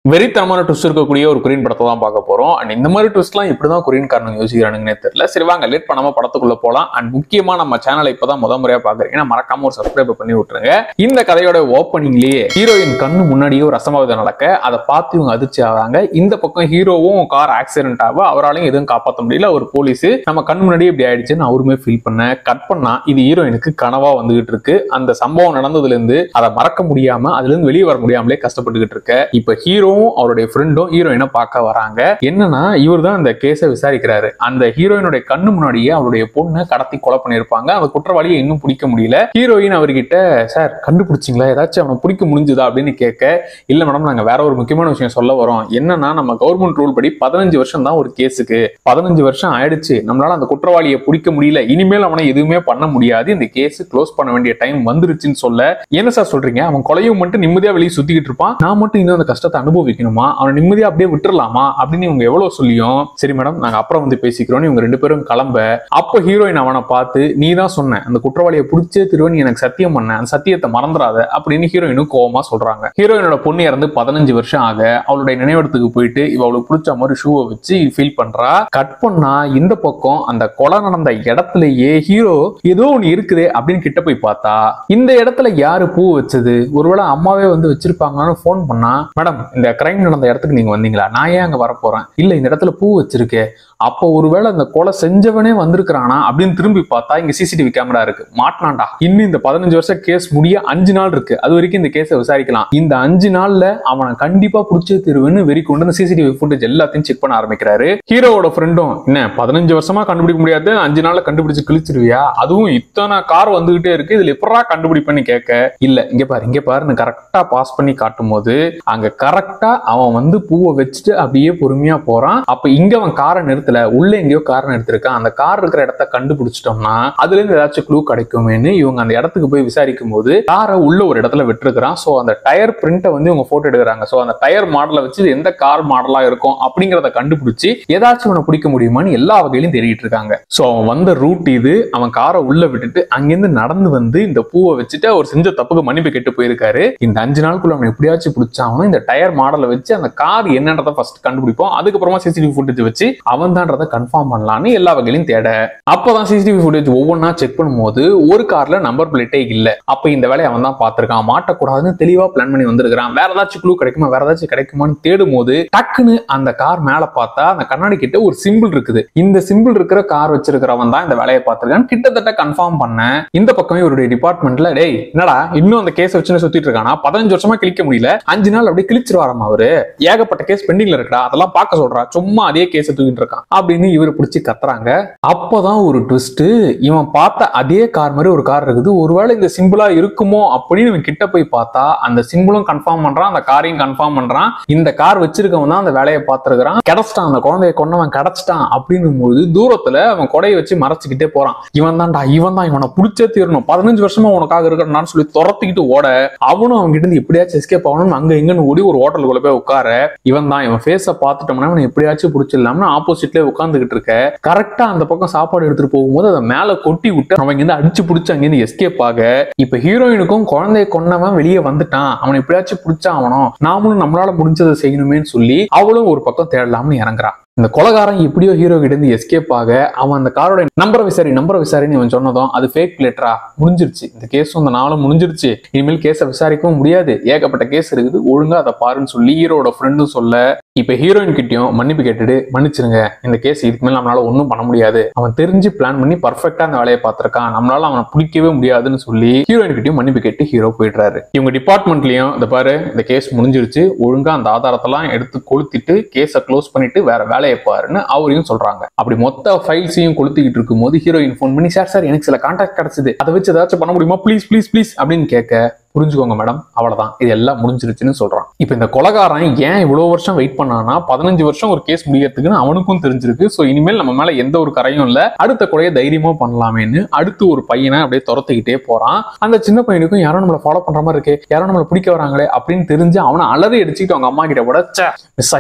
வெறித்தனமான ட்விஸ்ட் இருக்கக்கூடிய ஒரு கொரியன் படத்தை தான் பார்க்க போறோம். அண்ட் இந்த மாதிரி ட்விஸ்ட்லாம் இப்படிதான் கொரியன் காரணம் யோசிக்கிறானுங்கன்னே தெரியல. சரி வாங்க லேட் பண்ணாம படத்துக்குள்ள போலாம். அண்ட் முக்கியமா நம்ம சேனலை இப்பதான் முறையா பாக்குறீங்கன்னா மறக்காம ஒரு சப்ஸ்கிரைப் பண்ணி விட்டுருங்க. இந்த கதையோட ஓப்பனிங்லயே ஹீரோயின் கண்ணு முன்னாடியே ஒரு அசம்பாவிதம் நடக்க அதை பார்த்து இவங்க அதிர்ச்சி ஆகிறாங்க. இந்த பக்கம் ஹீரோவும் கார் ஆக்சிடென்ட் ஆக அவராலையும் எதுவும் காப்பாற்ற முடியல. ஒரு போலீஸ் நம்ம கண் முன்னாடியே இப்படி ஆயிடுச்சுன்னு அவருமே ஃபீல் பண்ண கட் பண்ணா இது ஹீரோயினுக்கு கனவா வந்துகிட்டு இருக்கு. அந்த சம்பவம் நடந்ததுல இருந்து அதை மறக்க முடியாம அதுல இருந்து வெளியே வர முடியாமலே கஷ்டப்பட்டுக்கிட்டு இருக்க. இப்ப ஹீரோவும் அவருடைய ஃப்ரெண்டும் ஹீரோயினை பார்க்க வராங்க. என்னன்னா இவர் தான் அந்த கேஸை விசாரிக்கிறாரு. அந்த ஹீரோயினுடைய கண்ணு முன்னாடியே அவருடைய பொண்ணை கடத்தி கொலை பண்ணிருப்பாங்க. அந்த குற்றவாளியை இன்னும் பிடிக்க முடியல. ஹீரோயின் அவர்கிட்ட சார் கண்டுபிடிச்சிங்களா, ஏதாச்சும் அவனை பிடிக்க முடிஞ்சுதா அப்படின்னு கேட்க, இல்ல மேடம் நாங்க வேற ஒரு முக்கியமான விஷயம் சொல்ல வரோம். என்னன்னா நம்ம கவர்மெண்ட் ரூல் படி 15 வருஷம் தான் ஒரு கேஸுக்கு. 15 வருஷம் ஆயிடுச்சு, நம்மளால அந்த குற்றவாளியை பிடிக்க முடியல, இனிமேல் அவனை எதுவுமே பண்ண முடியாது, இந்த கேஸ் க்ளோஸ் பண்ண வேண்டிய டைம் வந்துருச்சுன்னு சொல்ல, என்ன சார் சொல்றீங்க, அவன் கொலையும் மட்டும் நிம்மதியா வெளியே சுத்திக்கிட்டு இருப்பான், நான் மட்டும் இன்னும் அந்த கஷ்டத்தை அனுபவிக்கணுமா, அவனை நிம்மதியா அப்படியே விட்டுறலாமா அப்படின்னு இவங்க எவ்வளவு சொல்லியும் சரி மேடம் நாங்க அப்புறம் வந்து பேசிக்கிறோம் இவங்க ரெண்டு பேரும் கிளம்ப. அப்போ ஹீரோயின் அவனை பார்த்து நீ தான் சொன்ன அந்த குற்றவாளியை பிடிச்சே திருவன் எனக்கு சத்தியம் பண்ண, அந்த சத்தியத்தை மறந்துடாத அப்படின்னு ஹீரோயினும் கோவமா சொல்றாங்க. ஹீரோயினோட பொண்ணு இறந்து 15 வருஷம் ஆக அவளுடைய நினைவிடத்துக்கு போயிட்டு இவளுக்கு பிடிச்ச மாதிரி ஷூவை வச்சு ஃபீல் பண்றா. கட் பண்ணா இந்த பக்கம் அந்த கொலை நடந்த இடத்துலயே ஹீரோ ஏதோ ஒண்ணு இருக்குதே அப்படின்னு கிட்ட போய் பார்த்தா இந்த இடத்துல யாரு பூ வச்சது, ஒருவேளை அம்மாவே வந்து வச்சிருப்பாங்கன்னு போன் பண்ணா, மேடம் இந்த கிரைம் நடந்த இடத்துக்கு நீங்க வந்தீங்களா, நான் ஏன் அங்க வரப்போறேன், இல்ல இந்த இடத்துல பூ வச்சிருக்கே, அப்போ ஒருவேளை அந்த கொலை செஞ்சவனே வந்திருக்கிறானா அப்படின்னு திரும்பி பார்த்தா இங்க சிசிடிவி கேமரா இருக்கு, மாட்டினாண்டா, இன்னும் இந்த 15 வருஷம் கேஸ் முடிய 5 நாள் இருக்கு, அது வரைக்கும் இந்த கேஸை விசாரிக்கலாம், இந்த 5 நாள்ல அவனை கண்டிப்பா பிடிச்சே தருவேன்னு வெறி கொண்டு இந்த சிசிடிவி ஃபுட்டேஜ் எல்லாத்தையும் செக் பண்ண ஆரம்பிக்கிறாரு. ஹீரோவோட ஃப்ரெண்டும் என்ன 15 வருஷமா கண்டுபிடிக்க முடியாது, 5 நாள்ல கண்டுபிடிச்சு கிழிச்சிருவியா, அதுவும் இத்தனை கார் வந்துகிட்டே இருக்கு, இதுல எப்படா கண்டுபிடிப்பேன்னு கேட்க, இல்ல இங்க பாருன்னு கரெக்டா பாஸ் பண்ணி காட்டும் போது அங்க கரெக்டா அவன் வந்து பூவை வச்சுட்டு அப்படியே பொறுமையா போறான். அப்ப இங்க அவன் காரை நிறுத்தல, உள்ள எங்கேயோ கார் நிறுத்திருக்கான், அந்த கார் இருக்கிற இடத்த கண்டுபிடிச்சிட்டோம்னா அதுல இருந்து ஏதாச்சும் க்ளூ கிடைக்குமேன்னு இவங்க அந்த இடத்துக்கு போய் விசாரிக்கும் போது காரை உள்ள ஒரு இடத்துல விட்டுருக்கான். சோ அந்த டயர் பிரிண்ட்டை வந்து இவங்க போட்டோ எடுக்கிறாங்க. சோ அந்த டயர் மாடலை வச்சு எந்த கார் மாடலா இருக்கும் அப்படிங்கறத கண்டுபிடிச்சு ஏதாச்சும் அவனை பிடிக்க முடியுமான்னு எல்லா வகையிலும் தேடிட்டு இருக்காங்க. சோ அவன் வந்த ரூட் இது, அவன் காரை உள்ள விட்டுட்டு அங்கிருந்து நடந்து வந்து இந்த பூவை வச்சுட்டு அவர் செஞ்ச தப்புக்கு மன்னிப்பு கேட்டு போயிருக்காரு. இந்த 5 நாளுக்குள்ள அவன் எப்படியாச்சும் பிடிச்சாலும் இந்த டயர் மாடலை வச்சு அந்த கார் என்னன்றதை ஃபர்ஸ்ட் கண்டுபிடிப்போம், அதுக்கப்புறமா சிசிடிவி ஃபுட்டேஜ் வச்சு அவன் தான்றதை கன்ஃபார்ம் பண்ணலான்னு எல்லா வகையிலும் தேட. அப்பதான் சிசிடிவி ஃபுட்டேஜ் ஒவ்வொன்னா செக் பண்ணும்போது ஒரு கார்ல நம்பர் பிளேட்டே இல்ல. அப்ப இந்த வேலையை அவன் தான் பார்த்திருக்கான், மாட்டக்கூடாதுன்னு தெளிவா பிளான் பண்ணி வந்திருக்கான். வேற ஏதாச்சும் க்ளூ கிடைக்குமா, வேற ஏதாச்சும் கிடைக்குமான்னு தேடும் போது டக்குன்னு அந்த கார் மேல பார்த்தா அந்த கண்ணாடி கிட்ட ஒரு சிம்பிள் இருக்குது. இந்த சிம்பிள் இருக்கிற கார் வச்சிருக்கிறவன் தான் இந்த வேலையை பார்த்திருக்கான் கிட்டத்தட்ட கன்ஃபார்ம் பண்ண. இந்த பக்கமே இவருடைய டிபார்ட்மெண்ட்ல டேய் என்னடா இன்னும் அந்த கேஸ் வச்சு சுத்திட்டு இருக்கானா, 15 வருஷமா கிழிக்க முடியல, 5 நாள் அப்படியே கிழிச்சிருவாராம் அவரு, ஏகப்பட்ட கேஸ் பெண்டிங்ல இருக்கா, அதெல்லாம் பார்க்க சொல்றா, சும்மா அதே கேஸ் தூக்கிட்டு இருக்கான் அப்படின்னு இவரு பிடிச்சி கத்துறாங்க. அப்பதான் ஒரு ட்விஸ்ட், இவன் பார்த்த அதே கார் மாதிரி ஒரு கார் இருக்குது, ஒருவேளை இந்த சிம்பிளா இருக்குமோ அப்படின்னு இவன் கிட்ட போய் பார்த்தா அந்த சிம்பிளும் கன்ஃபார்ம் பண்றான், அந்த காரையும் கன்ஃபார்ம் பண்றான், இந்த கார் வச்சிருக்கவன் தான் அந்த வேலையை பார்த்திருக்கிறான், கிடைச்சிட்டான், அந்த குழந்தைய கொண்டவன் கிடைச்சிட்டான் அப்படின்னும் போது தூரத்துல அவன் கொடையை வச்சு மறைச்சுக்கிட்டே போறான். இவன் தான்டா, இவன் தான், இவனை பிடிச்சே தீரணும், 15 வருஷமா உனக்காக இருக்கணும்னு சொல்லி துரத்திக்கிட்டு ஓட, அவனும் அவங்க கிட்ட இருந்து எப்படியாச்சும் எஸ்கேப் ஆகணும் அங்க எங்கன்னு ஓடி ஒரு ஹோட்டலுக்குள்ள போய் உட்கார, இவன் தான், இவன் ஃபேஸை பார்த்துட்டோம்னா இவனை எப்படியாச்சும் பிடிச்சிடலாம்னு ஆப்போசிட்ல உட்கார்ந்துகிட்டு இருக்க. கரெக்டா அந்த பக்கம் சாப்பாடு எடுத்துட்டு போகும்போது அதை மேல கொட்டி விட்டு அவங்க இருந்து அடிச்சு பிடிச்சு அங்கிருந்து எஸ்கேப் ஆக, இப்ப ஹீரோயினுக்கும் குழந்தைய கொன்னவன் வெளியே வந்துட்டான், அவனை எப்படியாச்சும் பிடிச்சா அவனும் நாமளும் நம்மளால முடிஞ்சதை செய்யணுமேன்னு சொல்லி அவளும் ஒரு பக்கம் தேடலாம்னு இறங்குறான். இந்த கொலகாரன் எப்படியோ ஹீரோ கிட்ட இருந்து எஸ்கேப் ஆக அவன் அந்த காரோட நம்பரை விசாரின்னு இவன் சொன்னதும் அது ஃபேக் பிளேட்டரா, முடிஞ்சிருச்சு இந்த கேஸ், அந்த நாளும் முடிஞ்சிருச்சு, இனிமேல் கேஸை விசாரிக்கவும் முடியாது, ஏகப்பட்ட கேஸ் இருக்குது, ஒழுங்கா அதை பாருன்னு சொல்லி ஹீரோட ஃப்ரெண்டும் சொல்ல, இப்ப ஹீரோயின் கிட்டயும் மன்னிப்பு கேட்டுட்டு மன்னிச்சிருங்க, இந்த கேஸ் இதுக்கு மேல நம்மளால ஒன்றும் பண்ண முடியாது, அவன் தெரிஞ்சு பிளான் பண்ணி பர்ஃபெக்டா அந்த வேலையை பார்த்திருக்கான், நம்மளால அவனை பிடிக்கவே முடியாதுன்னு சொல்லி ஹீரோயின் கிட்டயும் மன்னிப்பு கேட்டு ஹீரோ போயிடுறாரு. இவங்க டிபார்ட்மெண்ட்லயும் இந்த பாரு இந்த கேஸ் முடிஞ்சிருச்சு, ஒழுங்கா அந்த ஆதாரத்தெல்லாம் எடுத்து கொளுத்திட்டு கேஸை க்ளோஸ் பண்ணிட்டு வேற வேலையை பாருன்னு அவரையும் சொல்றாங்க. அப்படி மொத்த ஃபைல்ஸையும் கொளுத்திக்கிட்டு இருக்கும் போது ஹீரோயின் போன் பண்ணி சார் எனக்கு சில கான்டாக்ட் கிடைச்சது, அதை வச்சு ஏதாச்சும் பண்ண முடியுமா, ப்ளீஸ் அப்படின்னு கேட்க, புரிஞ்சுக்கோங்க மேடம் அவ்வளவுதான் இது எல்லாம் முடிஞ்சிருச்சுன்னு சொல்றான். இப்ப இந்த கொலகாரன் ஏன் இவ்வளவு வருஷம் வெயிட் பண்ணானா, 15 வருஷம் ஒரு கேஸ் முடியறதுக்குன்னு அவனுக்கும் தெரிஞ்சிருக்கு. சோ இனிமேல் நம்ம மேல எந்த ஒரு கரையும் இல்ல, அடுத்த கொலையை தைரியமா பண்ணலாமேன்னு அடுத்து ஒரு பையனை அப்படியே துரத்திக்கிட்டே போறான். அந்த சின்ன பையனுக்கும் யாரும் நம்மளை ஃபாலோ பண்ற மாதிரி இருக்கு, யாரும் நம்மளை பிடிக்க வராங்களே அப்படின்னு தெரிஞ்சு அவனை அலறி அடிச்சுக்கிட்டு அவங்க அம்மா கிட்ட கூட மிஸ் ஆயிட்டான்,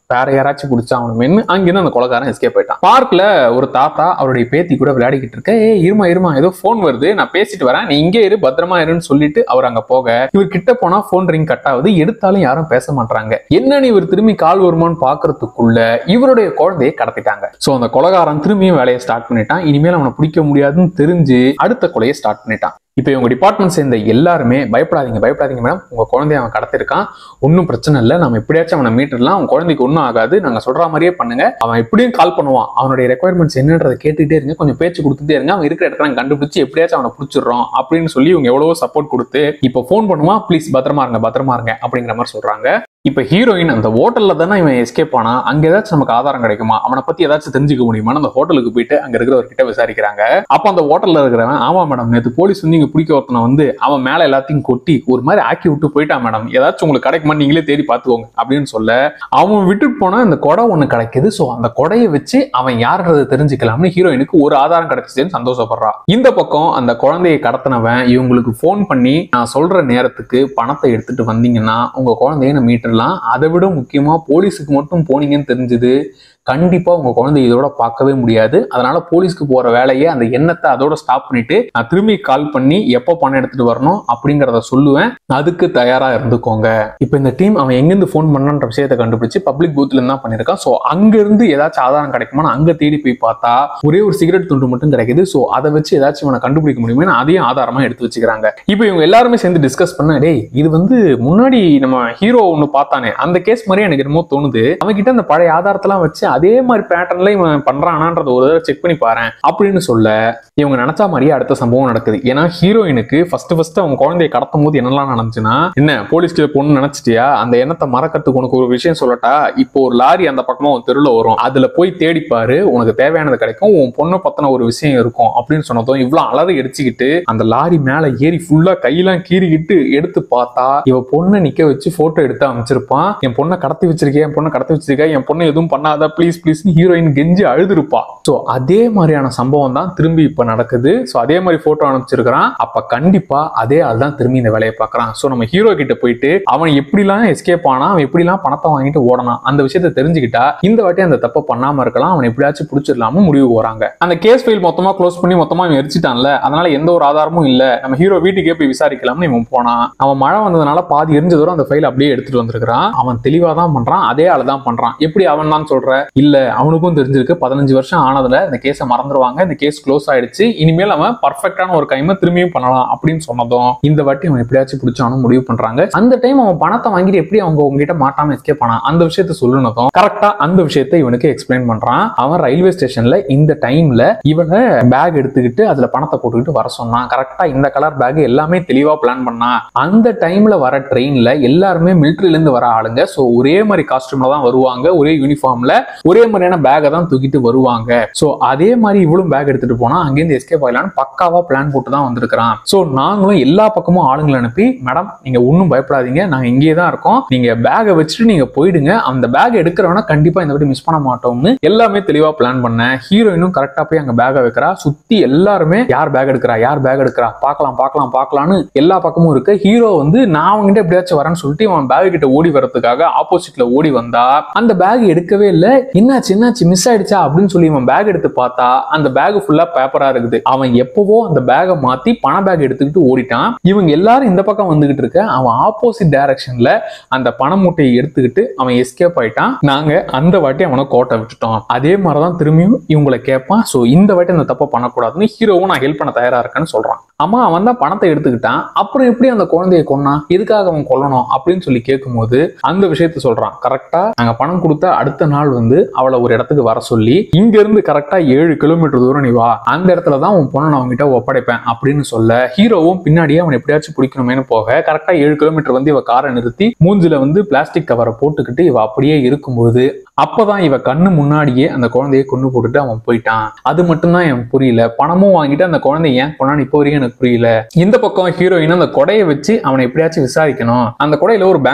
வேற யாராச்சும் பிடிச்சா அவனுமேன்னு அங்கிருந்து அந்த கொலைகாரன் எஸ்கேப் ஆயிட்டான். பார்க்ல ஒரு தாத்தா அவருடைய பேத்தி கூட விளையாடிக்கிட்டு இருக்க, இருமா இருமா ஏதோ போன் வருது, நான் பேசிட்டு வரேன், நீ இங்கே இரு, பத்திரமா இருன்னு சொல்லிட்டு அவர் அங்க போக, இவர் கிட்ட போனா போன் ரிங் கட் ஆகுது, எடுத்தாலும் யாரும் பேச மாட்டாங்க. என்னன்னு இவர் திரும்பி கால் வருமானு பாக்குறதுக்குள்ள இவருடைய குழந்தையை கடத்திட்டாங்க. சோ அந்த கொலைகாரன் திரும்பியும் வேலையை ஸ்டார்ட் பண்ணிட்டான். இனிமேல் அவனை பிடிக்க முடியாதுன்னு தெரிஞ்சு அடுத்த கொலையை ஸ்டார்ட் பண்ணிட்டான். இப்போ இவங்க டிபார்ட்மெண்ட் சேர்ந்த எல்லாருமே பயப்படாதீங்க மேடம், உங்க குழந்தைய அவன் கடத்திருக்கான், ஒன்னும் பிரச்சனை இல்லை, நம்ம எப்படியாச்சும் அவனை மீட்டர்லாம், அவன் குழந்தைக்கு ஒன்றும் ஆகாது, நாங்க சொல்ற மாதிரியே பண்ணுங்க, அவன் எப்படியும் கால் பண்ணுவான், அவனுடைய ரெக்குயர்மெண்ட்ஸ் என்னன்றதை கேட்டுக்கிட்டே இருங்க, கொஞ்சம் பேச்சு கொடுத்துட்டே இருங்க, அவன் இருக்கிற இடத்துல கண்டுபிடிச்சு எப்படியாச்சும் அவனை பிடிச்சிடுறோம் அப்படின்னு சொல்லி இவங்க எவ்வளவோ சப்போர்ட் கொடுத்து இப்போ போன் பண்ணுவான், ப்ளீஸ் பத்திரமா இருங்க அப்படிங்கிற மாதிரி சொல்றாங்க. இப்ப ஹீரோயின் அந்த ஹோட்டல்ல தானே இவன் எஸ்கேப் ஆனா, அங்க ஏதாச்சும் நமக்கு ஆதாரம் கிடைக்குமா, அவனை பத்தி ஏதாச்சும் தெரிஞ்சுக்க முடியுமா, அந்த ஹோட்டலுக்கு போயிட்டு அங்க இருக்கிறவர்கிட்ட விசாரிக்கிறாங்க. அப்ப அந்த ஹோட்டல்ல இருக்கிறவன், ஆமா மேடம், நேற்று போலீஸ் வந்து இங்க பிடிக்க ஒருத்தனை வந்து அவன் மேல எல்லாத்தையும் கொட்டி ஒரு மாதிரி ஆக்கி விட்டு போயிட்டான் மேடம், ஏதாச்சும் உங்களுக்கு கிடைக்குமா நீங்களே தேடி பாத்துக்கோங்க அப்படின்னு சொல்ல, அவன் விட்டுட்டு போனா அந்த கொடை ஒண்ணு கிடைக்குது. சோ அந்த கொடையை வச்சு அவன் யாருன்றதை தெரிஞ்சுக்கலாம்னு ஹீரோயினுக்கு ஒரு ஆதாரம் கிடைச்சிச்சுன்னு சந்தோஷப்படுறான். இந்த பக்கம் அந்த குழந்தையை கடத்தினவன் இவங்களுக்கு போன் பண்ணி, நான் சொல்ற நேரத்துக்கு பணத்தை எடுத்துட்டு வந்தீங்கன்னா உங்க குழந்தைய நான் மீட்டர், அதை விட முக்கியமா போலீஸுக்கு மட்டும் போனீங்கன்னு தெரிஞ்சது, கண்டிப்பா உங்க குழந்தை இதோட பார்க்கவே முடியாது. அதனால போலீஸ்க்கு போற வேலையை அந்த எண்ணத்தை அதோட ஸ்டாப் பண்ணிட்டு நான் திரும்பி கால் பண்ணி எப்போ பணம் எடுத்துட்டு வரணும் அப்படிங்கறத சொல்லுவேன், அதுக்கு தயாரா இருந்துக்கோங்க. இப்ப இந்த டீம் அவன் எங்கிருந்து போன் பண்ணன்ற விஷயத்தை கண்டுபிடிச்சு பப்ளிக் பூத்ல இருந்தா பண்ணிருக்கான். சோ அங்க இருந்து ஏதாச்சும் ஆதாரம் கிடைக்குமா அங்க தேடி போய் பார்த்தா ஒரே ஒரு சிகரெட் துண்டு மட்டும் கிடைக்குது. சோ அதை வச்சு ஏதாச்சும் இவனை கண்டுபிடிக்க முடியுமே, அதையும் ஆதாரமா எடுத்து வச்சுக்கிறாங்க. இப்போ இவங்க எல்லாருமே சேர்ந்து டிஸ்கஸ் பண்ண, டேய் இது வந்து முன்னாடி நம்ம ஹீரோ ஒண்ணு பார்த்தானே அந்த கேஸ் மாதிரி எனக்கு என்னமோ தோணுது, அவன்கிட்ட அந்த பழைய ஆதாரத்தெல்லாம் வச்சு அதே மாதிரி பேட்டர்ன்ல இவன் பண்றானான்றத ஒரு தடவை செக் பண்ணி பாரு அப்படின்னு சொல்ல, இவங்க நினைச்சா மாதிரியே அடுத்த சம்பவம் நடக்குது. ஏன்னா ஹீரோயினுக்கு ஃபர்ஸ்ட் அவங்க குழந்தையை கடத்தும் போது என்னெல்லாம் நடந்துச்சுன்னா, என்ன போலீஸ்க்கு பொண்ணு நினைச்சிட்டியா, அந்த எண்ணத்தை மறக்கிறதுக்கு உனக்கு ஒரு விஷயம் சொல்லட்டா, இப்போ ஒரு லாரி அந்த பக்கமா உன் தெருல வரும், அதுல போய் தேடிப்பாரு, உனக்கு தேவையானது கிடைக்கும், உன் பொண்ணை பத்தின ஒரு விஷயம் இருக்கும் அப்படின்னு சொன்னதும் இவ்வளவு அலறி அடிச்சுக்கிட்டு அந்த லாரி மேல ஏறி ஃபுல்லா கையெல்லாம் கீறிக்கிட்டு எடுத்து பார்த்தா இவ பொண்ணை நிக்க வச்சு போட்டோ எடுத்து அமைச்சிருப்பான். என் பொண்ணை கடத்தி வச்சிருக்கேன், என் பொண்ணை எதுவும் பண்ணாத ப்ளீஸ் ஹீரோயின் கெஞ்சி அழுதுருப்பா. சோ அதே மாதிரியான சம்பவம் தான் திரும்பி இப்ப நடக்குது. சோ அதே மாதிரி போட்டோ அனுப்பிச்சிருக்கான். அப்ப கண்டிப்பா அதே ஆள் தான் திரும்பி இந்த வேலையை பார்க்கறான். சோ நம்ம ஹீரோ கிட்ட போயிட்டு அவன் எப்படிலாம் எஸ்கேப் ஆனா, அவன் எப்படிலாம் பணத்தை வாங்கிட்டு ஓடனான் அந்த விஷயத்தை தெரிஞ்சுக்கிட்டா இந்த வாட்டி அந்த தப்பை பண்ணாம இருக்கலாம், அவன் எப்படியாச்சும் பிடிச்சிடலாம முடிவுக்கு வராங்க. அந்த கேஸ் ஃபைல் மொத்தமா க்ளோஸ் பண்ணி மொத்தமா இவன் எரிச்சிட்டான்ல, அதனால எந்த ஒரு ஆதாரமும் இல்ல, நம்ம ஹீரோ வீட்டுக்கே போய் விசாரிக்கலாம்னு இவன் போனான். அவன் மழை வந்ததுனால பாதி எரிஞ்சதோட அந்த ஃபைல் அப்படியே எடுத்துட்டு வந்திருக்கான். அவன் தெளிவா தான் பண்றான், அதே ஆள் தான் பண்றான். எப்படி அவன் தான் சொல்ற, இல்ல அவனுக்கும் தெரிஞ்சிருக்கு 15 வருஷம் ஆனதுல இந்த கேஸை மறந்துடுவாங்க, இந்த கேஸ் க்ளோஸ் ஆயிடுச்சு, இனிமேல் அவன் பர்ஃபெக்டான ஒரு கைமை திரும்பியும் பண்ணலாம் அப்படின்னு சொன்னதும் இந்த வாட்டி அவன் எப்படியாச்சும் பிடிச்சானும் முடிவு பண்றாங்க. அந்த டைம் அவன் பணத்தை வாங்கிட்டு எப்படி அவங்க உங்ககிட்ட மாட்டாம எஸ்கேப் பண்ணான் அந்த விஷயத்த சொல்லுனதும் கரெக்டா அந்த விஷயத்தை இவனுக்கு எக்ஸ்பிளைன் பண்றான். அவன் ரயில்வே ஸ்டேஷன்ல இந்த டைம்ல இவனை பேக் எடுத்துக்கிட்டு அதுல பணத்தை போட்டுக்கிட்டு வர சொன்னான், கரெக்டா இந்த கலர் பேக் எல்லாமே தெளிவா பிளான் பண்ணா. அந்த டைம்ல வர ட்ரெயின்ல எல்லாருமே மிலிட்டரியில இருந்து வர ஆளுங்க, சோ ஒரே மாதிரி காஸ்டியூம்ல தான் வருவாங்க, ஒரே யூனிஃபார்ம்ல ஒரே மாதிரியான பேக்கை தான் தூக்கிட்டு வருவாங்க. சோ அதே மாதிரி இவளும் பேக் எடுத்துட்டு போனா அங்கேருந்து எஸ்கேப் ஆகலான்னு பக்காவா பிளான் போட்டு தான் வந்திருக்கான். சோ நாங்களும் எல்லா பக்கமும் ஆளுங்களை அனுப்பி, மேடம் நீங்க ஒன்னும் பயப்படாதீங்க, நாங்க இங்கே தான் இருக்கோம், நீங்க பேக்கை வச்சுட்டு நீங்க போயிடுங்க, அந்த பேக் எடுக்கிறவன கண்டிப்பா இந்த வாட்டி மிஸ் பண்ண மாட்டோம்னு எல்லாமே தெளிவா பிளான் பண்ண. ஹீரோயினும் கரெக்டா போய் அங்க பேக்கை வைக்கிறா. சுத்தி எல்லாருமே யார் பேக் எடுக்கிறா பார்க்கலாம்னு எல்லா பக்கமும் இருக்கு. ஹீரோ வந்து நான் அவங்ககிட்ட எப்படியாச்சும் வரேன்னு சொல்லிட்டு அவன் பேக் கிட்ட ஓடி வரதுக்காக ஆப்போசிட்ல ஓடி வந்தா அந்த பேக் எடுக்கவே இல்லை. என்னாச்சு மிஸ் ஆயிடுச்சா அப்படின்னு சொல்லி அவன் பேக் எடுத்து பார்த்தா அந்த பேக் ஃபுல்லா பேப்பரா இருக்குது. அவன் எப்பவோ அந்த பேக்கை மாத்தி பண பேக் எடுத்துக்கிட்டு ஓடிட்டான். இவங்க எல்லாரும் இந்த பக்கம் வந்துகிட்டு இருக்க, அவன் ஆப்போசிட் டைரக்ஷன்ல அந்த பண மூட்டையை எடுத்துக்கிட்டு அவன் எஸ்கேப் ஆயிட்டான். நாங்க அந்த வாட்டி அவனை கோட்டை விட்டுட்டோம். அதே மாதிரிதான் திரும்பியும் இவங்களை கேட்பான். சோ இந்த வாட்டி அந்த தப்பை பண்ணக்கூடாதுன்னு ஹீரோவும் நான் ஹெல்ப் பண்ண தயாரா இருக்கேன்னு சொல்றான். அம்மா அவன் தான் பணத்தை எடுத்துக்கிட்டான், அப்புறம் எப்படி அந்த குழந்தையை கொன்னான், எதுக்காக அவன் கொல்லணும் அப்படின்னு சொல்லி கேட்கும்போது அந்த விஷயத்த சொல்றான். கரெக்டா நாங்க பணம் கொடுத்த அடுத்த நாள் வந்து அவளை ஒரு இடத்துக்கு வர சொல்லி, இங்க இருந்து கரெக்டா 7 கிலோமீட்டர் தூரம் நீ வா, அந்த இடத்துலதான் உன் பொண்ணை நான் அவங்ககிட்ட ஒப்படைப்பேன் அப்படின்னு சொல்ல, ஹீரோவும் பின்னாடியே அவன் எப்படியாச்சும் பிடிக்கணுமேனு போக கரெக்டா 7 கிலோமீட்டர் வந்து இவ காரை நிறுத்தி மூஞ்சில வந்து பிளாஸ்டிக் கவரை போட்டுக்கிட்டு இவ அப்படியே இருக்கும்போது அப்பதான் இவ கண்ணு முன்னாடியே அந்த குழந்தைய கொண்டு போட்டுட்டு அவன் போயிட்டான். அது மட்டும்தான் எனக்கு புரியல, பணமும் வாங்கிட்டு அந்த குழந்தை ஏன் கொண்டான்னு இப்போ வரைக்கும் எனக்கு புரியல. இந்த பக்கம் ஹீரோயின் அந்த கொடையை வச்சு அவனை எப்படியாச்சும் விசாரிக்கணும், அந்த கொடையில ஒரு பேங்கோட சிம்பிள்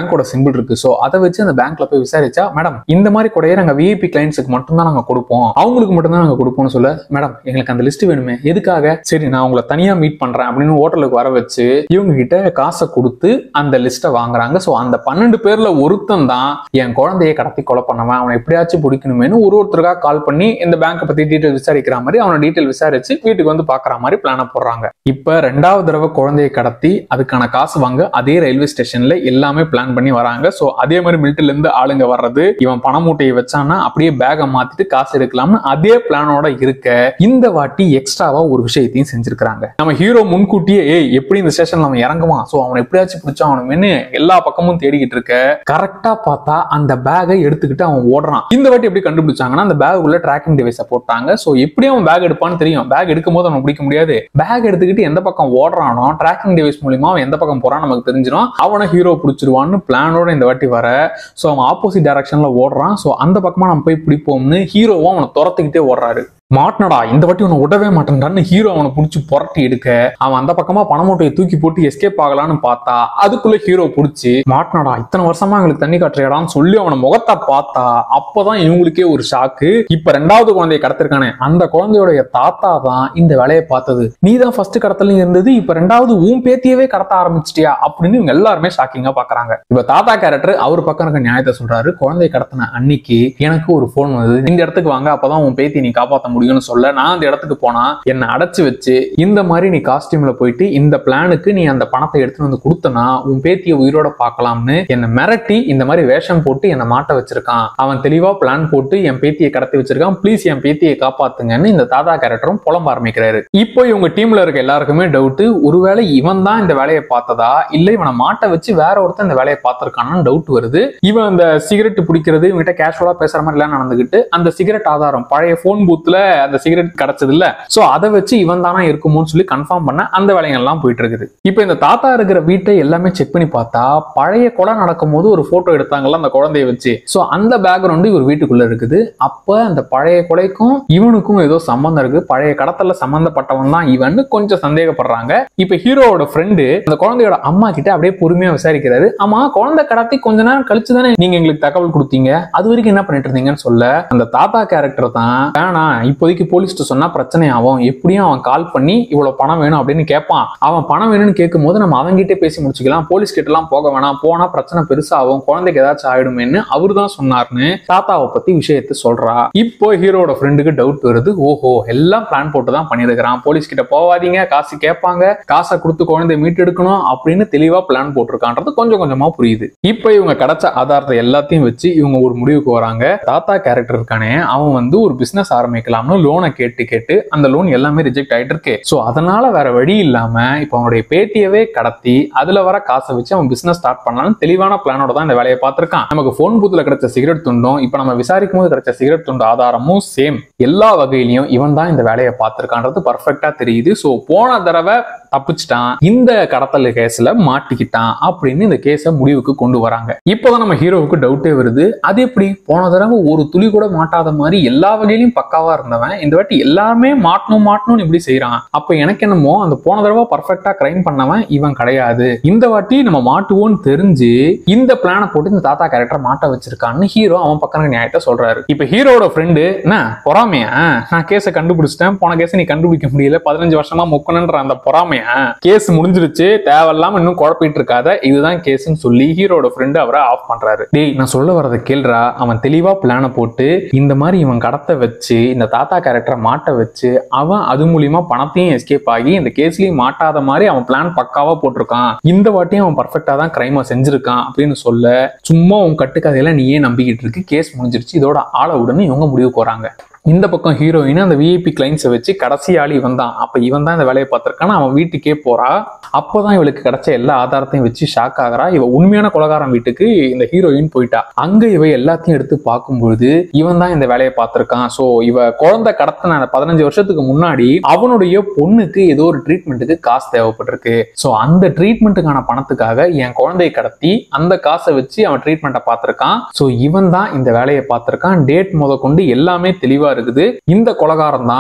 சிம்பிள் இருக்கு. சோ அதை வச்சு அந்த பேங்க்ல போய் விசாரிச்சா, மேடம் இந்த மாதிரி கொடையை நாங்க விஐபி கிளைண்ட்ஸுக்கு மட்டும் தான் நாங்க கொடுப்போம், அவங்களுக்கு மட்டும் தான் நாங்க கொடுப்போம்னு சொல்ல, மேடம் எங்களுக்கு அந்த லிஸ்ட் வேணுமே, எதுக்காக? சரி நான் உங்களை தனியா மீட் பண்றேன் அப்படின்னு ஹோட்டலுக்கு வர வச்சு இவங்க கிட்ட காசை கொடுத்து அந்த லிஸ்ட்டை வாங்குறாங்க. சோ அந்த 12 பேர்ல ஒருத்தன் தான் என் குழந்தையை கடத்தி கொலை பண்ணவன், அவனை எப்படியாச்சும் பிடிக்கணுமேனு ஒருத்தருக்காக கால் பண்ணி இந்த பேங்கை பத்தி டீட்டெயில் விசாரிக்கிற மாதிரி அவனை டீட்டெயில் விசாரிச்சு வீட்டுக்கு வந்து பாக்குற மாதிரி பிளான போடுறாங்க. இப்ப 2வது தடவை குழந்தையை கடத்தி அதுக்கான காசு வாங்க அதே ரயில்வே ஸ்டேஷன்ல எல்லாமே பிளான் பண்ணி வராங்க. சோ அதே மாதிரி மிலிட்டரில இருந்து ஆளுங்க வர்றது, இவன் பண மூட்டையை வச்சானா அப்படியே பேகை மாத்திட்டு காசு எடுக்கலாம்னு அதே பிளானோட இருக்க இந்த வாட்டி எக்ஸ்ட்ராவா ஒரு விஷயத்தையும் செஞ்சிருக்காங்க. நம்ம ஹீரோ முன்கூட்டியே எப்படி இந்த ஸ்டேஷன்ல அவன் இறங்குவான், சோ அவனை எப்படியாச்சும் பிடிச்சாவணும்னு எல்லா பக்கமும் தேடிக்கிட்டு இருக்க கரெக்டா பார்த்தா அந்த பேகை எடுத்துக்கிட்டு அவன் ஓடுறான். இந்த வாட்டி எப்படி கண்டுபிடிச்சாங்கன்னா அந்த பேக்குள்ள ட்ராக்கிங் டிவைஸை போட்டாங்க. சோ எப்படி அவன் பேக் எடுப்பான்னு தெரியும், பேக் எடுக்கும் போது அவன் பிடிக்க முடியாது. பேக் எடுத்துக்கிட்டு எந்த பக்கம் ஓடுறானோ ட்ராக்கிங் டிவைஸ் மூலமா அவன் எந்த பக்கம் போறான் நமக்கு தெரிஞ்சிடும், அவனை ஹீரோ பிடிச்சிருவான்னு பிளானோட இந்த வாட்டி வர. சோ அவன் ஆப்போசிட் டைரக்ஷன்ல ஓடுறான். சோ அந்த பக்கமா நம்ம போய் பிடிப்போம்னு ஹீரோவும் அவனை துரத்துக்கிட்டே ஓடுறாரு. மாட்டினடா இந்த வாட்டி உன்னை விடவே மாட்டேன்டான்னு ஹீரோ அவனை பிடிச்சி புரட்டி எடுக்க அவன் அந்த பக்கமா பணமூட்டையை தூக்கி போட்டு எஸ்கேப் ஆகலான்னு பார்த்தா அதுக்குள்ள ஹீரோ பிடிச்சி, மாட்டினடா இத்தனை வருஷமா எங்களுக்கு தண்ணி காட்டுறியடான்னு சொல்லி அவனை முகத்தை பார்த்தா அப்பதான் இவங்களுக்கே ஒரு ஷாக்கு. இப்ப 2வது குழந்தையை கடத்திருக்கானே அந்த குழந்தையோடைய தாத்தா தான் இந்த வேலையை பார்த்தது. நீ தான் ஃபர்ஸ்ட் கடத்தல இருந்தது, இப்ப 2வது உன் பேத்தியவே கடத்த ஆரம்பிச்சிட்டியா அப்படின்னு இவங்க எல்லாருமே ஷாக்கிங்கா பாக்குறாங்க. இப்ப தாத்தா கேரக்டர் அவர் பக்கம் இருக்க நியாயத்தை சொல்றாரு. குழந்தையை கடத்தின அன்னைக்கு எனக்கு ஒரு போன் வந்தது, இந்த இடத்துக்கு வாங்க அப்பதான் உன் பேத்தி நீ காப்பாத்த முடியும்னு சொல்ல, நான் அந்த இடத்துக்கு போனா என்ன அடைச்சு வச்சு இந்த மாதிரி நீ காஸ்டியூம்ல போயிட்டு இந்த பிளானுக்கு நீ அந்த பணத்தை எடுத்துட்டு வந்து கொடுத்தனா உன் பேத்தியை உயிரோட பார்க்கலாம்னு என்ன மிரட்டி இந்த மாதிரி வேஷம் போட்டு என்ன மாட்ட வச்சிருக்கான். அவன் தெளிவா பிளான் போட்டு என் பேத்தியை கடத்தி வச்சிருக்கான், ப்ளீஸ் என் பேத்தியை காப்பாத்துங்கன்னு இந்த தாத்தா கேரக்டரும் புலம்ப ஆரம்பிக்கிறாரு. இப்போ இவங்க டீம்ல இருக்க எல்லாருக்குமே டவுட், ஒருவேளை இவன் தான் இந்த வேலையை பார்த்ததா இல்ல இவனை மாட்ட வச்சு வேற ஒருத்தன் இந்த வேலையை பார்த்திருக்கான்னு டவுட் வருது. இவன் அந்த சிகரெட் பிடிக்கிறது இவங்கிட்ட கேஷுவலா பேசுற மாதிரி எல்லாம் நடந்துகிட்டு அந்த சிகரெட் ஆதாரம் பழைய போன் பூத்துல அந்த சிகரெட் கிடைச்சது இல்ல, சோ அதை வச்சு இவன் தானா இருக்குமோன்னு சொல்லி கன்ஃபார்ம் பண்ண அந்த வேலைகள் எல்லாம் போயிட்டு இருக்குது. இப்போ இந்த தாத்தா இருக்கிற வீட்டை எல்லாமே செக் பண்ணி பார்த்தா பழைய கொலை நடக்கும் போது ஒரு போட்டோ எடுத்தாங்கல்ல அந்த குழந்தைய வச்சு, சோ அந்த பேக்ரவுண்ட் இவர் வீட்டுக்குள்ள இருக்குது. அப்ப அந்த பழைய கொலைக்கும் இவனுக்கும் ஏதோ சம்பந்தம் இருக்கு, பழைய கடத்தல சம்பந்தப்பட்டவன் தான் இவன் கொஞ்சம் சந்தேகப்படுறாங்க. இப்ப ஹீரோவோட ஃப்ரெண்டு அந்த குழந்தையோட அம்மா கிட்ட அப்படியே பொறுமையா விசாரிக்கிறாரு. ஆமா குழந்தை கடத்தி கொஞ்ச நேரம் கழிச்சு தானே நீங்க எங்களுக்கு தகவல் கொடுத்தீங்க, அது வரைக்கும் என்ன பண்ணிட்டு இருந்தீங்கன்னு சொல்ல அந்த தாத்தா கேரக்டர் தான், வேணா இப்போதைக்கு போலீஸ்ட்டு சொன்னா பிரச்சனை ஆகும், எப்படியும் அவன் கால் பண்ணி இவ்வளவு பணம் வேணும் அப்படின்னு கேட்பான், அவன் பணம் வேணும்னு கேட்கும் போது நம்ம அவங்கிட்டே பேசி முடிச்சுக்கலாம், போலீஸ் கிட்ட எல்லாம் போக வேணாம், போனா பிரச்சனை பெருசாகும், குழந்தைக்கு ஏதாச்சும் ஆயிடுமேன்னு அவரு தான் சொன்னார்னு தாத்தாவை பத்தி விஷயத்த சொல்றா. இப்போ ஹீரோட ஃப்ரெண்டுக்கு டவுட் வருது, ஓஹோ எல்லாம் பிளான் போட்டு தான் பண்ணிருக்கிறான், போலீஸ் கிட்ட போவாதீங்க, காசு கேட்பாங்க, காசை கொடுத்து குழந்தைய மீட்டெடுக்கணும் அப்படின்னு தெளிவா பிளான் போட்டிருக்கான்றது கொஞ்சம் கொஞ்சமா புரியுது. இப்போ இவங்க கிடைச்ச ஆதாரத்தை எல்லாத்தையும் வச்சு இவங்க ஒரு முடிவுக்கு வராங்க. தாத்தா கேரக்டர் இருக்கானே அவன் வந்து ஒரு பிசினஸ் ஆரம்பிக்கலாம்னு லோனை கேட்டு அந்த லோன் எல்லாமே ரிஜெக்ட் ஆயிட்டு இருக்கு. சோ அதனால வேற வழி இல்லாம இப்ப அவனுடைய பேட்டியவே கடத்தி அதுல வர காசை வச்சு அவன் பிசினஸ் ஸ்டார்ட் பண்ணலாம்னு தெளிவான பிளானோட தான் இந்த வேலையை பார்த்திருக்கான். நமக்கு போன் பூத்துல கிடைச்ச சிகரெட் துண்டும் இப்ப நம்ம விசாரிக்கும் போது கிடைச்ச சிகரெட் துண்டு ஆதாரமும் சேம், எல்லா வகையிலையும் இவன் தான் இந்த வேலையை பார்த்திருக்கான்றது பர்ஃபெக்டா தெரியுது. சோ போன தடவை தப்பிச்சிட்டான், இந்த கடத்தல் கேஸ்ல மாட்டிக்கிட்டான் அப்படின்னு இந்த கேஸை முடிவுக்கு கொண்டு வராங்க. இப்போதான் நம்ம ஹீரோவுக்கு டவுட்டே வருது, அது எப்படி போன தடவை ஒரு துளி கூட மாட்டாத மாதிரி எல்லா வகையிலும் பக்காவா இருந்தவன் இந்த வாட்டி எல்லாமே மாட்டணும் இப்படி செய்யறான். அப்ப எனக்கு என்னமோ அந்த போன தடவை பர்ஃபெக்டா கிரைம் பண்ணவன் இவன் கிடையாது, இந்த வாட்டி நம்ம மாட்டுவோன்னு தெரிஞ்சு இந்த பிளானை போட்டு இந்த தாத்தா கேரக்டர் மாட்ட வச்சிருக்கான்னு ஹீரோ அவன் பக்கம் நியாயத்தை சொல்றாரு. இப்ப ஹீரோட ஃப்ரெண்டு என்ன பொறாமையா, நான் கேஸை கண்டுபிடிச்சிட்டேன், போன கேஸை நீ கண்டுபிடிக்க முடியல, 15 வருஷமா முக்கணுன்ற அந்த பொறாமையா, கேஸ் முடிஞ்சிருச்சு, தேவையில்லாம இன்னும் குழப்பிட்டு இருக்காத, இதுதான் கேஸ்ன்னு சொல்லி ஹீரோட ஃப்ரெண்டு அவரை ஆஃப் பண்றாரு. டேய் நான் சொல்ல வரதை கேள்றா, அவன் தெளிவா பிளான போட்டு இந்த மாதிரி இவன் கடத்த வச்சு இந்த தாத்தா கேரக்டரை மாட்ட வச்சு அவன் அது மூலியமா பணத்தையும் எஸ்கேப் ஆகி இந்த கேஸ்லயும் மாட்டாத மாதிரி அவன் பிளான் பக்காவா போட்டிருக்கான், இந்த வாட்டியும் அவன் பர்ஃபெக்டா தான் கிரைமை செஞ்சிருக்கான் அப்படின்னு சொல்ல சும்மா உன் கட்டுக்கதையெல்லாம் நீயே நம்பிக்கிட்டு இருக்கு, கேஸ் முடிஞ்சிருச்சு, இதோட ஆள விடுன்னு இவங்க முடிவுக்கு வராங்க. இந்த பக்கம் ஹீரோயின் அந்த விஐபி கிளைண்ட்ஸை வச்சு கடைசி ஆள் இவன் தான், அப்ப இவன் தான் இந்த வேலையை பார்த்திருக்கான அவன் வீட்டுக்கே போறா. அப்பதான் இவளுக்கு கிடைச்ச எல்லா ஆதாரத்தையும் வச்சு ஷாக் ஆகிறா. இவ உண்மையான கொலைகாரன் வீட்டுக்கு இந்த ஹீரோயின் போயிட்டா. அங்க இவ எல்லாத்தையும் எடுத்து பார்க்கும்பொழுது இவன் தான் இந்த வேலையை பார்த்திருக்கான். சோ இவ குழந்தை கடத்தின 15 வருஷத்துக்கு முன்னாடி அவனுடைய பொண்ணுக்கு ஏதோ ஒரு ட்ரீட்மெண்ட்டுக்கு காசு தேவைப்பட்டிருக்கு. சோ அந்த ட்ரீட்மெண்ட்டுக்கான பணத்துக்காக என் குழந்தையை கடத்தி அந்த காசை வச்சு அவன் ட்ரீட்மெண்ட்டை பார்த்திருக்கான். சோ இவன் தான் இந்த வேலையை பார்த்திருக்கான். டேட் முத கொண்டு எல்லாமே தெளிவா இருக்குது. இந்த கொலைகாரன் தான்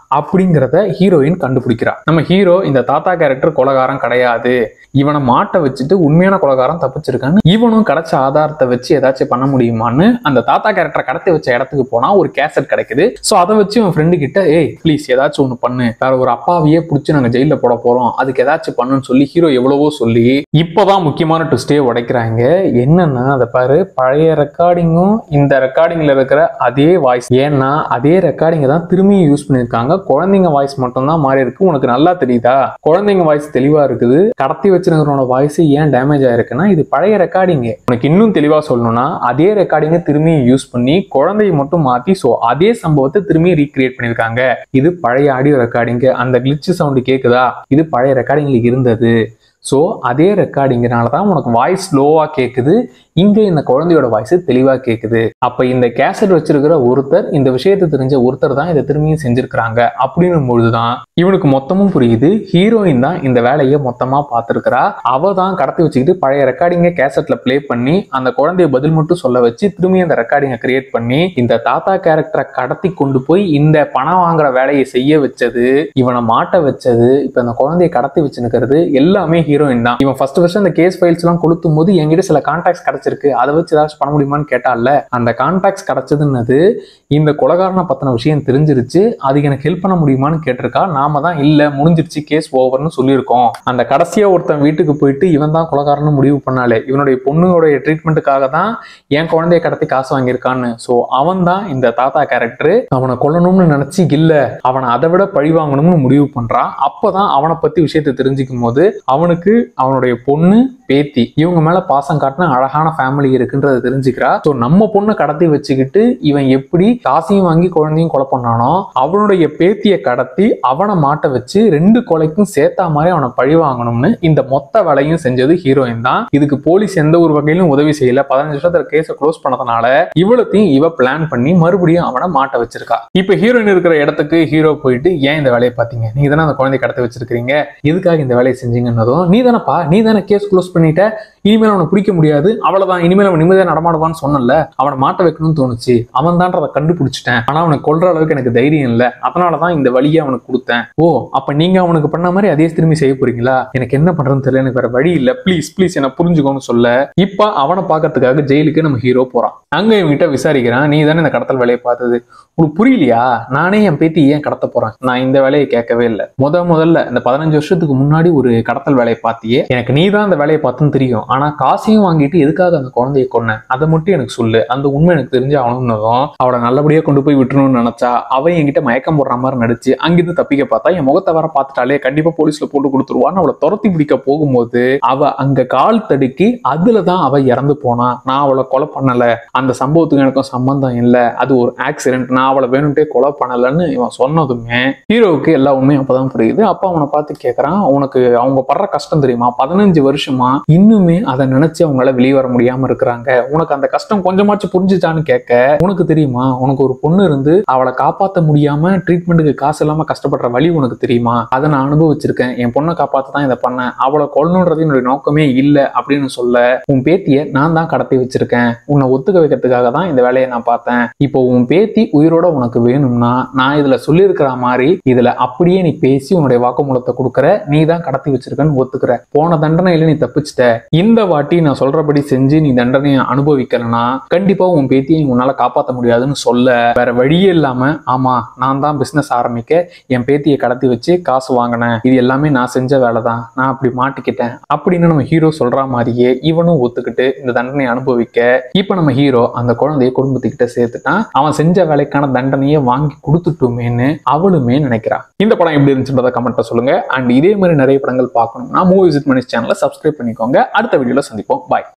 அப்படிங்கிறத ஹீரோயின் கண்டுபிடிக்கிறா. நம்ம ஹீரோ இந்த தாத்தா கேரக்டர் கொலைகாரம் கிடையாது, இவனை மாட்ட வச்சுட்டு உண்மையான கொலைகாரம் தப்பிச்சிருக்கான்னு இவனும் கிடைச்ச ஆதாரத்தை வச்சு ஏதாச்சும் பண்ண முடியுமான்னு அந்த தாத்தா கேரக்டரை கடத்தி வச்ச இடத்துக்கு போனா ஒரு கேசட் கிடைக்குது. சோ அதை வச்சு இவன் ஃப்ரெண்டு கிட்ட ஏய் ப்ளீஸ் ஏதாச்சும் ஒண்ணு பண்ணு, வேற ஒரு அப்பாவையே பிடிச்சி நாங்க ஜெயில போட போறோம், அதுக்கு ஏதாச்சும் பண்ணுன்னு சொல்லி ஹீரோ எவ்வளவோ சொல்லி இப்பதான் முக்கியமான ட்விஸ்டே உடைக்கிறாங்க. என்னன்னா அதை பாரு, பழைய ரெக்கார்டிங்கும் இந்த ரெக்கார்டிங்ல இருக்கிற அதே வாய்ஸ், ஏன்னா அதே ரெக்கார்டிங்க தான் திரும்பியும் யூஸ் பண்ணிருக்காங்க, குழந்தைங்க வாய்ஸ் மட்டும் தான் மாறி இருக்கு. உனக்கு நல்லா தெரியுதா? குழந்தைங்க வாய்ஸ் தெளிவா இருக்குது, கடத்தி வச்சிருக்கிறவனோட வாய்ஸ் ஏன் டேமேஜ் ஆயிருக்குன்னா இது பழைய ரெக்கார்டிங். உனக்கு இன்னும் தெளிவா சொல்லணும்னா அதே ரெக்கார்டிங்க திரும்பியும் யூஸ் பண்ணி குழந்தையை மட்டும் மாத்தி சோ அதே சம்பவத்தை திரும்பி ரீக்ரியேட் பண்ணிருக்காங்க. இது பழைய ஆடியோ ரெக்கார்டிங். அந்த கிளிட்ச் சவுண்ட் கேக்குதா? இது பழைய ரெக்கார்டிங்ல இருந்தது. ஸோ அதே ரெக்கார்டிங்கிறனால தான் உனக்கு வாய்ஸ் ஸ்லோவா கேட்குது, இங்க இந்த குழந்தையோட வாய்ஸ் தெளிவா கேட்குது. அப்ப இந்த கேசட் வச்சிருக்கிற ஒருத்தர், இந்த விஷயத்தை தெரிஞ்ச ஒருத்தர் தான் இதை திரும்பியும் செஞ்சிருக்கிறாங்க. அப்படின்னும் பொழுதுதான் இவனுக்கு மொத்தமும் புரியுது, ஹீரோயின் தான் இந்த வேலையை மொத்தமா பார்த்திருக்கிறா. அவ தான் கடத்தி வச்சுக்கிட்டு பழைய ரெக்கார்டிங்கை கேசட்ல பிளே பண்ணி அந்த குழந்தைய பதில் மட்டும் சொல்ல வச்சு திரும்பி அந்த ரெக்கார்டிங்கை கிரியேட் பண்ணி இந்த தாத்தா கேரக்டரை கடத்தி கொண்டு போய் இந்த பணம் வாங்குற வேலையை செய்ய வச்சது, இவனை மாட்ட வச்சது, இப்ப இந்த குழந்தைய கடத்தி வச்சுக்கிறது எல்லாமே ஹீரோயின் தான். இவன் ஃபர்ஸ்ட் அந்த கேஸ் ஃபைல்ஸ் எல்லாம் கொளுத்தும் போது என்கிட்ட சில கான்டாக்ட்ஸ் கிடைச்சிருக்கு, அதை வச்சு ஏதாச்சும் பண்ண முடியுமான்னு கேட்டால, அந்த கான்டாக்ட்ஸ் கிடைச்சதுன்னது இந்த கொலைகாரனை பத்தின விஷயம் தெரிஞ்சிருச்சு, அதுக்கு எனக்கு ஹெல்ப் பண்ண முடியுமான்னு கேட்டிருக்கா. நாம தான் இல்ல முடிஞ்சிருச்சு கேஸ் ஓவர்னு சொல்லியிருக்கோம். அந்த கடைசியா ஒருத்தன் வீட்டுக்கு போயிட்டு இவன் தான் கொலைகாரன்னு முடிவு பண்ணாலே, இவனுடைய பொண்ணுடைய ட்ரீட்மெண்ட்டுக்காக தான் என் குழந்தைய கடத்தி காசு வாங்கியிருக்கான்னு. சோ அவன் தான் இந்த தாத்தா கேரக்டர். அவனை கொல்லணும்னு நினைச்சு இல்ல, அவனை அதை விட பழி வாங்கணும்னு முடிவு பண்றான். அப்பதான் அவனை பத்தி விஷயத்தை தெரிஞ்சுக்கும் போது அவனுக்கு அவனுடைய பொண்ணு பேத்தி இவங்க மேல பாசம் காட்டின அழகான ஃபேமிலி இருக்குன்றத தெரிஞ்சுக்கிறா. சோ நம்ம பொண்ணை கடத்தி வச்சுக்கிட்டு இவன் எப்படி காசையும் வாங்கி குழந்தையும் கொலை பண்ணானோ, அவனுடைய பேத்தியை கடத்தி அவனை மாட்ட வச்சு 2 கொலைக்கும் சேர்த்தா மாதிரி அவனை பழி வாங்கணும்னு இந்த மொத்த வேலையும் செஞ்சது ஹீரோயின் தான். இதுக்கு போலீஸ் எந்த ஒரு வகையிலும் உதவி செய்யல. 15 வருஷத்துல கேஸை க்ளோஸ் பண்ணதுனால இவ்வளத்தையும் இவ பிளான் பண்ணி மறுபடியும் அவனை மாட்ட வச்சிருக்கா. இப்ப ஹீரோயின் இருக்கிற இடத்துக்கு ஹீரோ போயிட்டு ஏன் இந்த வேலையை பாத்தீங்க, நீங்க தானே அந்த குழந்தைய கடத்தி வச்சிருக்கீங்க, எதுக்காக இந்த வேலையை செஞ்சீங்கன்னதும் நீ தானப்பா, நீ தானே கேஸ் க்ளோஸ் பண்ணிட்ட, இனிமேல் அவனை பிடிக்க முடியாது, அவ்வளவுதான், இனிமேல் அவன் நிம்மதியா நடமாடுவான்னு சொன்னல, அவனை மாட்ட வைக்கணும்னு தோணுச்சு, அவன் தான் அதை கண்டுபிடிச்சிட்டேன், ஆனா அவனை கொல்ற அளவுக்கு எனக்கு தைரியம் இல்ல, அதனாலதான் இந்த வழியை அவனுக்கு கொடுத்தேன். ஓ அப்ப நீங்க அவனுக்கு பண்ண மாதிரி அதே திரும்பி செய்ய போறீங்களா, எனக்கு என்ன பண்றதுன்னு தெரியல, எனக்கு வேற வழி இல்ல, ப்ளீஸ் ப்ளீஸ் என்ன புரிஞ்சுக்கோன்னு சொல்ல இப்ப அவனை பாக்கிறதுக்காக ஜெயிலுக்கு நம்ம ஹீரோ போறான். அங்க இவங்கிட்ட விசாரிக்கிறான், நீ தானே இந்த கடத்தல் வேலையை பார்த்தது, உங்களுக்கு புரியலையா, நானே என் பேத்தி ஏன் கடத்த போறேன், நான் இந்த வேலையை கேட்கவே இல்லை, முதல்ல இந்த 15 வருஷத்துக்கு முன்னாடி ஒரு கடத்தல் வேலையை பார்த்தியே, எனக்கு நீ தான் அந்த வேலையை பார்த்துன்னு தெரியும், ஆனா காசையும் வாங்கிட்டு எதுக்காக அந்த குழந்தைய கொன்ன அதை மட்டும் எனக்கு சொல்லு, அந்த உண்மை எனக்கு தெரிஞ்சு ஆகணும்னதும் அவளை நல்லபடியா கொண்டு போய் விட்டுணும்னு நினைச்சா அவன் என்கிட்ட மயக்கம் போடுற மாதிரி நடிச்சு அங்கிருந்து தப்பிக்க பார்த்தா என் முகத்தை வர பார்த்துட்டாலே கண்டிப்பா போலீஸ்ல போட்டு கொடுத்துருவான்னு அவளை துரத்தி பிடிக்க போகும்போது அவ அங்க கால் தடுக்கி அதுலதான் அவ இறந்து போனா. நான் அவளை கொலை பண்ணல, அந்த சம்பவத்துக்கு எனக்கும் சம்பந்தம் இல்லை, அது ஒரு ஆக்சிடென்ட், நான் அவளை வேணும்ட்டே கொலை பண்ணலன்னு இவன் சொன்னதுமே ஹீரோவுக்கு எல்லா உண்மையும் அப்பதான் புரியுது. அப்ப அவனை பார்த்து கேட்கறான், உனக்கு அவங்க படுற கஷ்டம் தெரியுமா, 15 வருஷமா இன்னுமே அதை நினைச்சு அவங்களால வெளியே வர முடியாம இருக்கிறாங்க, உனக்கு அந்த கஷ்டம் கொஞ்சமாச்சும் புரிஞ்சுச்சான்னு கேட்க, உனக்கு தெரியுமா உனக்கு ஒரு பொண்ணு இருந்து அவளை காப்பாற்ற முடியாம ட்ரீட்மெண்ட்டுக்கு காசு இல்லாம கஷ்டப்படுற வழி உனக்கு தெரியுமா, அதை நான் அனுபவிச்சிருக்கேன், என் பொண்ணை காப்பாற்ற தான் இதை பண்ணேன், அவளை கொல்லணுன்றது என்னுடைய நோக்கமே இல்லை அப்படின்னு சொல்ல, உன் பேத்தியை நான் தான் கடத்தி வச்சிருக்கேன், உன்னை ஒத்துக்க வைக்கிறதுக்காக தான் இந்த வேலையை நான் பார்த்தேன், இப்போ உன் பேத்தி உயிரோட உனக்கு வேணும்னா நான் இதுல சொல்லியிருக்கிற மாதிரி இதுல அப்படியே நீ பேசி உன்னுடைய வாக்குமூலத்தை கொடுக்குற, நீ தான் கடத்தி வச்சிருக்கன்னு ஒத்துக்கிற, போன தண்டனையில நீ தப்பிச்சிட்ட, இந்த வாட்டி நான் சொல்றபடி செஞ்சு நீ தண்டனையை அனுபவிக்கலனா கண்டிப்பா உன் பேத்தியை உன்னால காப்பாற்ற முடியாதுன்னு சொல்ல, வேற வழியே இல்லாம ஆமா நான் தான் பிசினஸ் ஆரம்பிக்க என் பேத்தியை கடத்தி வச்சு காசு வாங்கினேன், இது எல்லாமே நான் செஞ்ச வேலை தான், நான் அப்படி மாட்டிக்கிட்டேன் அப்படின்னு நம்ம ஹீரோ சொல்ற மாதிரியே இவனும் ஒத்துக்கிட்டு இந்த தண்டனை அனுபவிக்க, இப்ப நம்ம ஹீரோ அந்த குழந்தைய குடும்பத்துக்கிட்ட சேர்த்துட்டான், அவன் செஞ்ச வேலைக்கான தண்டனையை வாங்கி கொடுத்துட்டோமேன்னு அவளுமே நினைக்கிறா. இந்த படம் எப்படி இருந்துச்சுன்றத கமெண்ட்ல சொல்லுங்க. அண்ட் இதே மாதிரி நிறைய படங்கள் பார்க்கணும்னா மூவி விசிட் மணிஸ் சேனலை சப்ஸ்கிரைப் பண்ணிக்கோங்க. அடுத்த வீடியோல சந்திப்போம். பாய்.